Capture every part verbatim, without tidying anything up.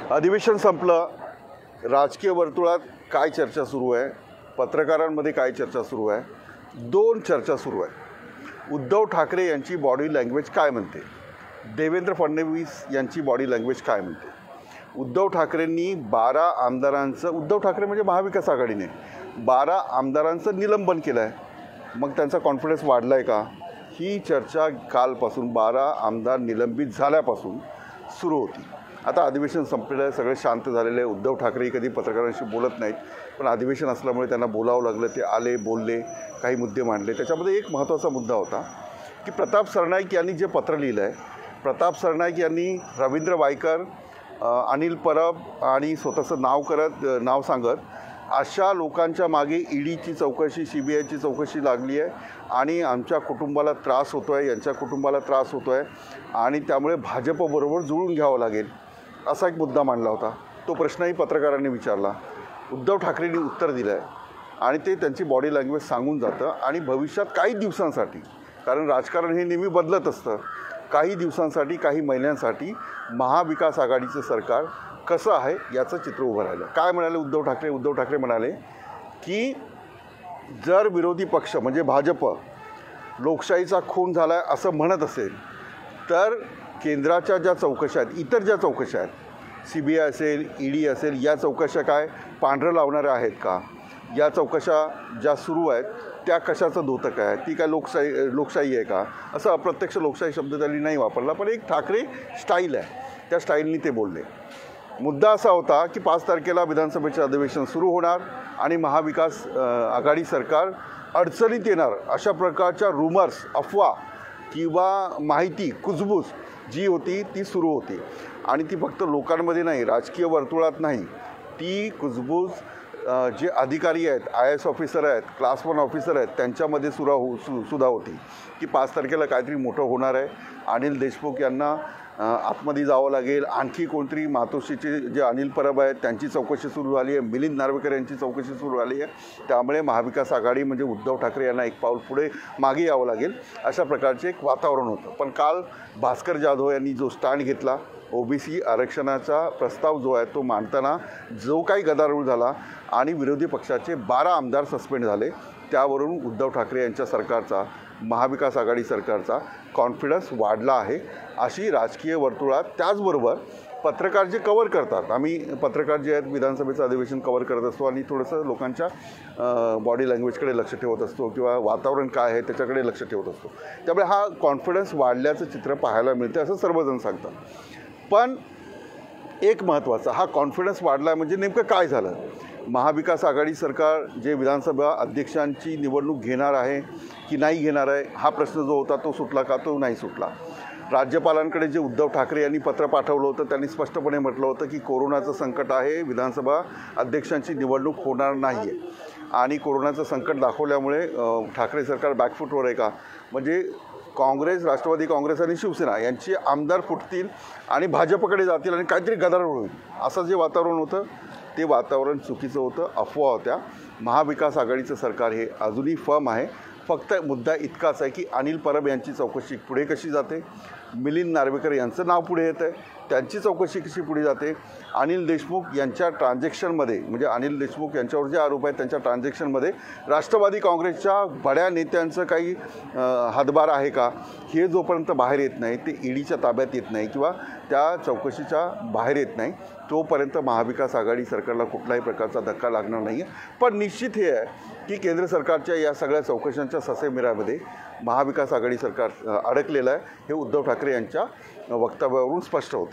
अधिवेशन संपलं. राजकीय वर्तुळात काय चर्चा सुरू आहे, पत्रकारांमध्ये काय चर्चा सुरू आहे, दोन चर्चा सुरू आहे. उद्धव ठाकरे यांची बॉडी लँग्वेज काय म्हणते, देवेंद्र फडणवीस यांची बॉडी लँग्वेज काय म्हणते. उद्धव ठाकरेंनी बारा आमदारांचं, उद्धव ठाकरे म्हणजे महाविकास आघाडीने बारा आमदारांचं निलंबन केलं आहे. मग त्यांचा कॉन्फिडन्स वाढला आहे का, ही चर्चा कालपासून बारा आमदार निलंबित झाल्यापासून सुरू होती. आता अधिवेशन संपलेलं आहे, सगळे शांत झालेले आहे. उद्धव ठाकरे कधी पत्रकारांशी बोलत नाहीत, पण अधिवेशन असल्यामुळे त्यांना बोलावं लागलं. ते आले, बोलले, काही मुद्दे मांडले. त्याच्यामध्ये एक महत्त्वाचा मुद्दा होता की प्रताप सरनाईक यांनी जे पत्र लिहिलं आहे, प्रताप सरनाईक यांनी रवींद्र वायकर, अनिल परब आणि स्वतःचं नाव करत नाव सांगत अशा लोकांच्या मागे ईडीची चौकशी, सी बी आयची चौकशी लागली आहे आणि आमच्या कुटुंबाला त्रास होतो आहे, यांच्या कुटुंबाला त्रास होतो आहे आणि त्यामुळे भाजपबरोबर जुळून घ्यावं लागेल, असा एक मुद्दा मांडला होता. तो प्रश्नही पत्रकारांनी विचारला. उद्धव ठाकरेंनी उत्तर दिलं आहे आणि ते त्यांची बॉडी लँग्वेज सांगून जातं. आणि भविष्यात काही दिवसांसाठी, कारण राजकारण हे नेहमी बदलत असतं, काही दिवसांसाठी, काही महिन्यांसाठी महाविकास आघाडीचं सरकार कसं आहे याचं चित्र उभं राहिलं. काय म्हणाले उद्धव ठाकरे? उद्धव ठाकरे म्हणाले की जर विरोधी पक्ष म्हणजे भाजप लोकशाहीचा खून झाला आहे असं म्हणत असेल तर केंद्राच्या ज्या चौकशा आहेत, इतर ज्या चौकशा आहेत, सी बी आय असेल, ई डी असेल, या चौकशा काय पांढरं लावणाऱ्या आहेत का? या चौकशा ज्या सुरू आहेत त्या कशाचं द्योतक आहे? ती काय लोकशाही लोकशाही आहे का? असं अप्रत्यक्ष लोकशाही शब्द त्यांनी नाही वापरला, पण एक ठाकरे स्टाईल आहे, त्या स्टाईलनी ते बोलले. मुद्दा असा होता की पाच तारखेला विधानसभेचे अधिवेशन सुरू होणार आणि महाविकास आघाडी सरकार अडचणीत येणार अशा प्रकारच्या रूमर्स, अफवा किंवा माहिती, कुजबूज जी होती ती सुरू होती. आणि ती फक्त लोकांमध्ये नाही, राजकीय वर्तुळात नाही, ती कुजबूज जे अधिकारी आहेत, आय एस ऑफिसर आहेत, क्लास वन ऑफिसर आहेत, त्यांच्यामध्ये सुरा हो सु सुद्धा होती की पाच तारखेला काहीतरी मोठं होणार आहे. अनिल देशमुख यांना आतमध्ये जावं लागेल. आणखी कोणतरी मातोश्रीचे जे अनिल परब आहेत त्यांची चौकशी सुरू झाली आहे. मिलिंद नार्वेकर यांची चौकशी सुरू झाली आहे. त्यामुळे महाविकास आघाडी म्हणजे उद्धव ठाकरे यांना एक पाऊल पुढे मागे यावं लागेल अशा प्रकारचे एक वातावरण होतं. पण काल भास्कर जाधव यांनी जो स्टँड घेतला, ओबीसी आरक्षणाचा प्रस्ताव जो आहे तो मांडताना जो काही गदारोळ झाला आणि विरोधी पक्षाचे बारा आमदार सस्पेंड झाले, त्यावरून उद्धव ठाकरे यांच्या सरकारचा, महाविकास आघाडी सरकारचा कॉन्फिडन्स वाढला आहे अशी राजकीय वर्तुळात. त्याचबरोबर पत्रकार जे कवर करतात, आम्ही पत्रकार जे आहेत विधानसभेचं अधिवेशन कवर करत असतो आणि थोडंसं लोकांच्या बॉडी लँग्वेजकडे लक्ष ठेवत असतो किंवा वातावरण काय आहे त्याच्याकडे लक्ष ठेवत असतो. त्यामुळे हा कॉन्फिडन्स वाढल्याचं चित्र पाहायला मिळतं असं सर्वजण सांगतात. पण एक महत्त्वाचा, हा कॉन्फिडन्स वाढला म्हणजे नेमकं काय झालं? महाविकास आघाडी सरकार जे विधानसभा अध्यक्षांची निवडणूक घेणार आहे की नाही घेणार आहे हा प्रश्न जो होता तो सुटला का? तो नाही सुटला. राज्यपालांकडे जे उद्धव ठाकरे यांनी पत्र पाठवलं होतं त्यांनी स्पष्टपणे म्हटलं होतं की कोरोनाचं संकट आहे, विधानसभा अध्यक्षांची निवडणूक होणार नाही आहे. आणि कोरोनाचं संकट दाखवल्यामुळे ठाकरे सरकार बॅकफूटवर आहे का? म्हणजे काँग्रेस, राष्ट्रवादी काँग्रेस आणि शिवसेना यांचे आमदार फुटतील आणि भाजपकडे जातील आणि काहीतरी गदारोळ होईल असं जे वातावरण होतं ते वातावरण चुकीचं होतं, अफवा होत्या. महाविकास आघाडीचं सरकार हे अजूनही फर्म आहे. फक्त मुद्दा इतकाच आहे की अनिल परब यांची चौकशी पुढे कशी जाते, मिलिंद नार्वेकर यांचं नाव पुढे येतं आहे, त्यांची चौकशी कशी पुढे जाते, अनिल देशमुख यांच्या ट्रान्झॅक्शनमध्ये म्हणजे अनिल देशमुख यांच्यावर जे आरोप आहेत त्यांच्या ट्रान्झॅक्शनमध्ये राष्ट्रवादी काँग्रेसच्या बड्या नेत्यांचं काही हातभार आहे का, हे जोपर्यंत बाहेर येत नाही, ते ईडीच्या ताब्यात येत नाही किंवा त्या चौकशीच्या बाहेर येत नाही, तोपर्यंत महाविकास आघाडी सरकारला कुठल्याही प्रकारचा धक्का लागणार नाही आहे. पण निश्चित हे आहे की केंद्र सरकारच्या या सगळ्या चौकशांच्या ससेमिरामध्ये महाविकास आघाडी सरकार अडकलेलं आहे, हे उद्धव ठाकरे यांच्या वक्तव्यावरून स्पष्ट होतं.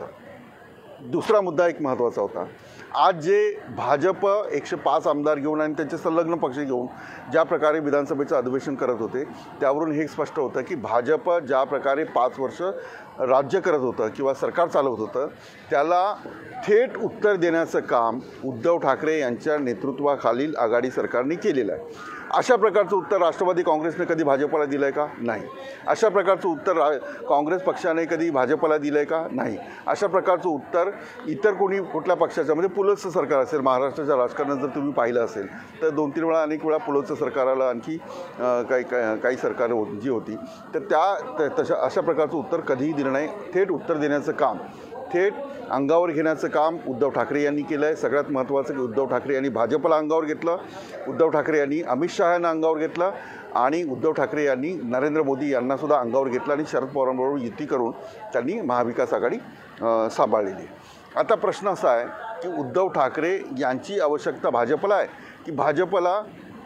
दुसरा मुद्दा एक महत्त्वाचा होता. आज जे भाजप एकशे पाच आमदार घेऊन आणि त्यांचे संलग्न पक्ष घेऊन ज्या प्रकारे विधानसभेचं अधिवेशन करत होते त्यावरून हे स्पष्ट होतं की भाजप ज्या प्रकारे पाच वर्ष राज्य करत होतं किंवा सरकार चालवत होतं त्याला थेट उत्तर देण्याचं काम उद्धव ठाकरे यांच्या नेतृत्वाखालील आघाडी सरकारने केलेलं आहे. अशा प्रकारचं उत्तर राष्ट्रवादी काँग्रेसने कधी भाजपला दिलं आहे का? नाही. अशा प्रकारचं उत्तर रा काँग्रेस पक्षाने कधी भाजपला दिलं आहे का? नाही. अशा प्रकारचं उत्तर इतर कोणी कुठल्या पक्षाचं म्हणजे पुलतचं सरकार असेल, महाराष्ट्राच्या राजकारणात जर तुम्ही पाहिलं असेल तर दोन तीन वेळा अनेक वेळा पुलतचं सरकाराला आणखी काही काही सरकारं हो जी होती तर त्या तशा अशा प्रकारचं उत्तर कधीही दिलं नाही. थेट उत्तर देण्याचं काम थेट अंगावर घेण्याचं काम उद्धव ठाकरे यांनी केलं आहे. सगळ्यात महत्त्वाचं की उद्धव ठाकरे यांनी भाजपला अंगावर घेतलं, उद्धव ठाकरे यांनी अमित शहा यांना अंगावर घेतलं आणि उद्धव ठाकरे यांनी नरेंद्र मोदी यांनासुद्धा अंगावर घेतलं आणि शरद पवारांबरोबर युती करून त्यांनी महाविकास आघाडी सांभाळलेली. आता प्रश्न असा आहे की उद्धव ठाकरे यांची आवश्यकता भाजपला आहे की भाजपला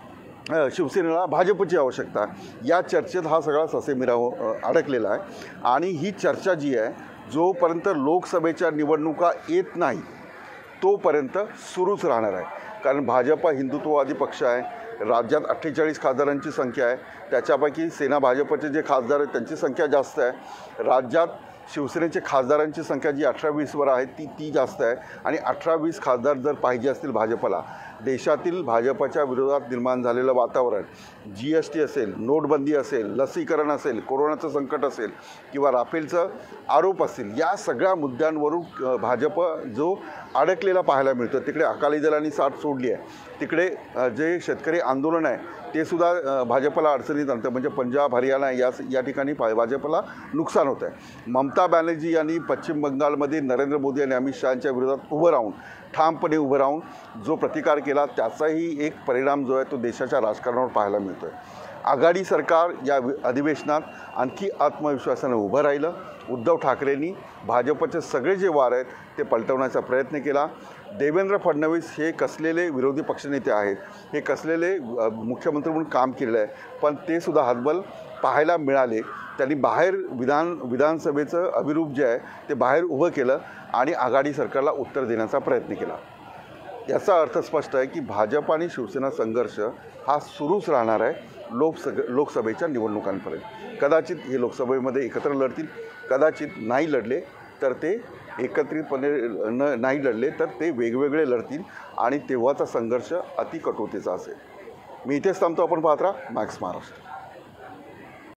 शिवसेनेला भाजपची आवश्यकता, या चर्चेत हा सगळा ससेमिरा अडकलेला आहे. आणि ही चर्चा जी आहे जोपर्यंत लोकसभेच्या निवडणुका येत नाही तोपर्यंत सुरूच राहणार आहे. कारण भाजप हिंदुत्ववादी पक्ष आहे. राज्यात अठ्ठेचाळीस खासदारांची संख्या आहे, त्याच्यापैकी सेना भाजपचे जे खासदार आहेत त्यांची संख्या जास्त आहे. राज्यात शिवसेनेचे खासदारांची संख्या जी अठरा वीसवर आहे ती ती जास्त आहे. आणि अठरा वीस खासदार जर पाहिजे असतील भाजपला, देशातील भाजपच्या विरोधात निर्माण झालेलं वातावरण, जी एस टी असेल, नोटबंदी असेल, लसीकरण असेल, कोरोनाचं संकट असेल किंवा राफेलचं आरोप असतील, या सगळ्या मुद्द्यांवरून भाजप जो अडकलेला पाहायला मिळतो. तिकडे अकाली दलांनी साथ सोडली आहे, तिकडे जे शेतकरी आंदोलन आहे ते सुद्धा भाजपला अडचणीत आणतं. म्हणजे पंजाब हरियाणा या या ठिकाणी भाजपला नुकसान होतं आहे. ममता बॅनर्जी यांनी पश्चिम बंगालमध्ये नरेंद्र मोदी आणि अमित शहांच्या विरोधात उभं राहून, ठामपणे उभं राहून जो प्रतिकार केला त्याचाही एक परिणाम जो आहे तो देशाच्या राजकारणावर पाहायला मिळतो आहे. आघाडी सरकार या अधिवेशनात आणखी आत्मविश्वासाने उभं राहिलं. उद्धव ठाकरेंनी भाजपचे सगळे जे वार आहेत ते पलटवण्याचा प्रयत्न केला. देवेंद्र फडणवीस हे कसलेले विरोधी पक्षनेते आहेत, हे कसलेले मुख्यमंत्री म्हणून काम केलेलं आहे, पण ते सुद्धा हातबल पाहायला मिळाले. त्यांनी बाहेर विधान विधानसभेचं अभिरूप जे आहे ते बाहेर उभं केलं आणि आघाडी सरकारला उत्तर देण्याचा प्रयत्न केला. याचा अर्थ स्पष्ट आहे की भाजप आणि शिवसेना संघर्ष हा सुरूच राहणार आहे लोकसग लोकसभेच्या निवडणुकांपर्यंत. कदाचित हे लोकसभेमध्ये एकत्र लढतील, कदाचित नाही लढले तर ते एकत्रितपणे न नाही लढले तर ते वेगवेगळे लढतील आणि तेव्हाचा संघर्ष अतिकटुतेचा असेल. मी इथेच थांबतो. आपण पाहत राहा मॅक्स महाराष्ट्र.